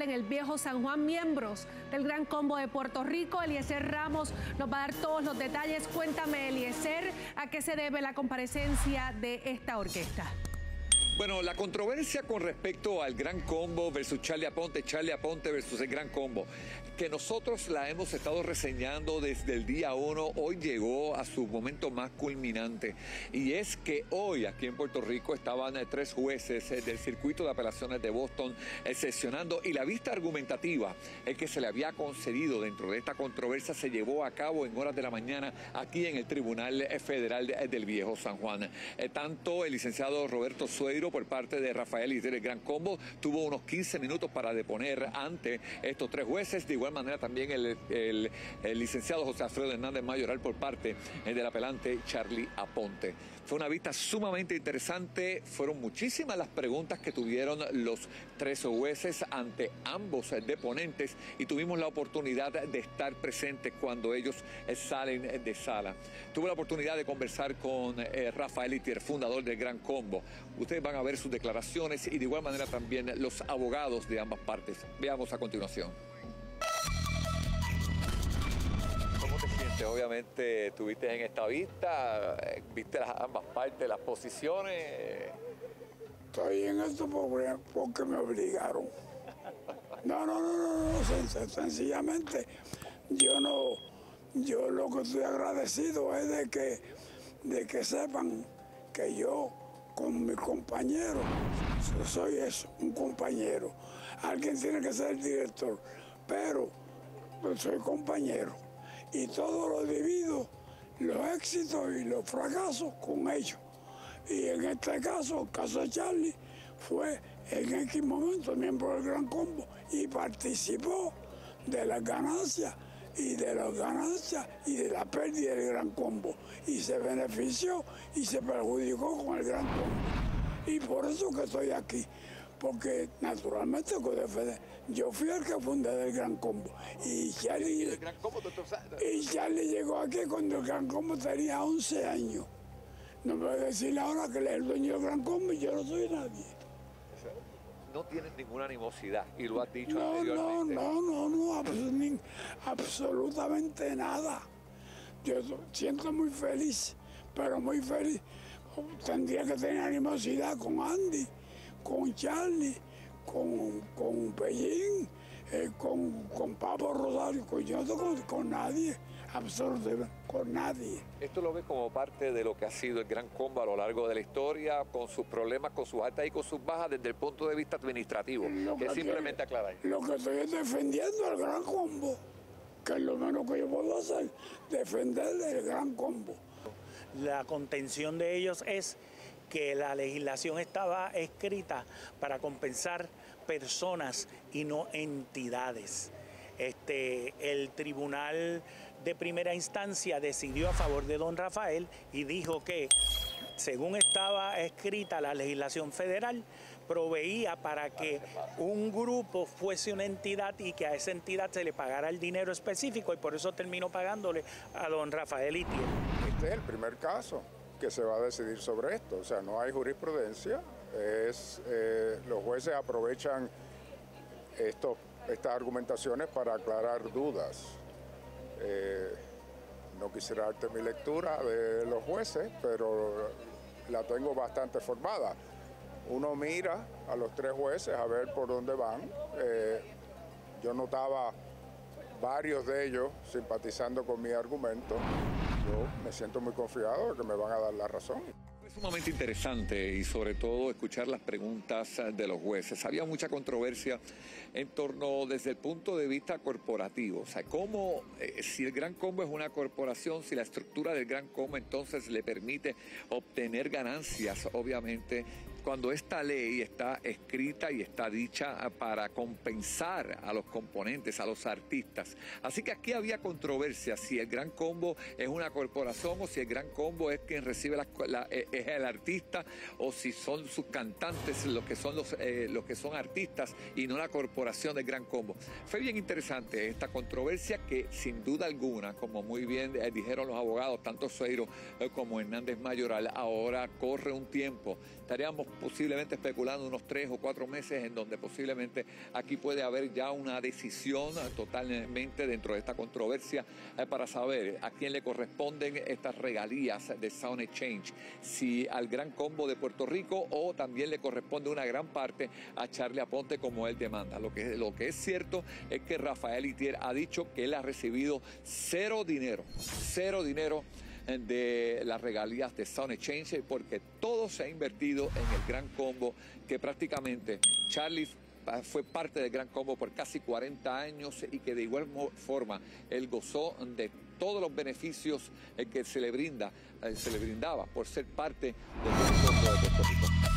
en el Viejo San Juan. Miembros del Gran Combo de Puerto Rico, Eliezer Ramos nos va a dar todos los detalles. Cuéntame, Eliezer, ¿a qué se debe la comparecencia de esta orquesta? Bueno, la controversia con respecto al Gran Combo versus Charlie Aponte versus el Gran Combo, que nosotros la hemos estado reseñando desde el día 1, hoy llegó a su momento más culminante. Y es que hoy aquí en Puerto Rico estaban 3 jueces del circuito de apelaciones de Boston sesionando, y la vista argumentativa que se le había concedido dentro de esta controversia se llevó a cabo en horas de la mañana aquí en el Tribunal Federal del Viejo San Juan. Tanto el licenciado Roberto Sueiro por parte de Rafael y del Gran Combo tuvo unos 15 minutos para deponer ante estos 3 jueces. De igual manera también el licenciado José Alfredo Hernández Mayoral por parte del apelante Charlie Aponte. Fue una vista sumamente interesante, fueron muchísimas las preguntas que tuvieron los 3 jueces ante ambos deponentes y tuvimos la oportunidad de estar presentes cuando ellos salen de sala. Tuve la oportunidad de conversar con Rafael Itier, fundador del Gran Combo. Ustedes van a ver sus declaraciones y de igual manera también los abogados de ambas partes. Veamos a continuación. ¿Cómo te sientes? Obviamente estuviste en esta vista, viste ambas partes, las posiciones. Estoy en esto porque me obligaron. No, sencillamente yo lo que estoy agradecido es de que sepan que yo con mis compañeros soy eso, un compañero. Alguien tiene que ser el director, pero soy compañero. Y todo lo he vivido, los éxitos y los fracasos con ellos. Y en este caso, el caso de Charlie, fue en X momento miembro del Gran Combo y participó de las ganancias y de la pérdida del Gran Combo. Y se benefició y se perjudicó con el Gran Combo. Y por eso que estoy aquí. Porque naturalmente yo fui el que fundé el Gran Combo. Y Charlie llegó aquí cuando el Gran Combo tenía 11 años. No me voy a decir ahora que él es el dueño del Gran Combo y yo no soy nadie. No tienes ninguna animosidad y lo has dicho anteriormente. No, absolutamente nada. Yo siento muy feliz, pero muy feliz. Tendría que tener animosidad con Andy, con Charlie, con Pellín, con Papo Rosario, con nadie, absolutamente con nadie. ¿Esto lo ves como parte de lo que ha sido el Gran Combo a lo largo de la historia, con sus problemas, con sus altas y con sus bajas desde el punto de vista administrativo? Que simplemente aclarar. Lo que estoy es defendiendo al Gran Combo, que es lo menos que yo puedo hacer, defender el Gran Combo. La contención de ellos es que la legislación estaba escrita para compensar personas y no entidades. El tribunal de primera instancia decidió a favor de don Rafael y dijo que, según estaba escrita la legislación federal, proveía para que un grupo fuese una entidad y que a esa entidad se le pagara el dinero específico, y por eso terminó pagándole a don Rafael Itier. Este es el primer caso que se va a decidir sobre esto, o sea, no hay jurisprudencia, los jueces aprovechan estas argumentaciones para aclarar dudas. No quisiera darte mi lectura de los jueces, pero la tengo bastante formada. Uno mira a los 3 jueces a ver por dónde van. Yo notaba varios de ellos simpatizando con mi argumento. Yo me siento muy confiado de que me van a dar la razón. Fue sumamente interesante y sobre todo escuchar las preguntas de los jueces. Había mucha controversia en torno desde el punto de vista corporativo. O sea, cómo, si el Gran Combo es una corporación, si la estructura del Gran Combo entonces le permite obtener ganancias, obviamente, cuando esta ley está escrita y está dicha para compensar a los componentes, a los artistas. Así que aquí había controversia si el Gran Combo es una corporación o si el Gran Combo es quien recibe es el artista, o si son sus cantantes los que son artistas y no la corporación del Gran Combo. Fue bien interesante esta controversia que sin duda alguna, como muy bien dijeron los abogados, tanto Sueiro como Hernández Mayoral, ahora corre un tiempo. Estaríamos posiblemente especulando unos 3 o 4 meses en donde posiblemente aquí puede haber ya una decisión totalmente dentro de esta controversia para saber a quién le corresponden estas regalías de Sound Exchange, si al Gran Combo de Puerto Rico o también le corresponde una gran parte a Charlie Aponte como él demanda. Lo que es cierto es que Rafael Itier ha dicho que él ha recibido cero dinero de las regalías de Sound Exchange, porque todo se ha invertido en el Gran Combo, que prácticamente Charlie fue parte del Gran Combo por casi 40 años y que de igual forma él gozó de todos los beneficios que se le brindaba por ser parte del Gran Combo de Puerto Rico.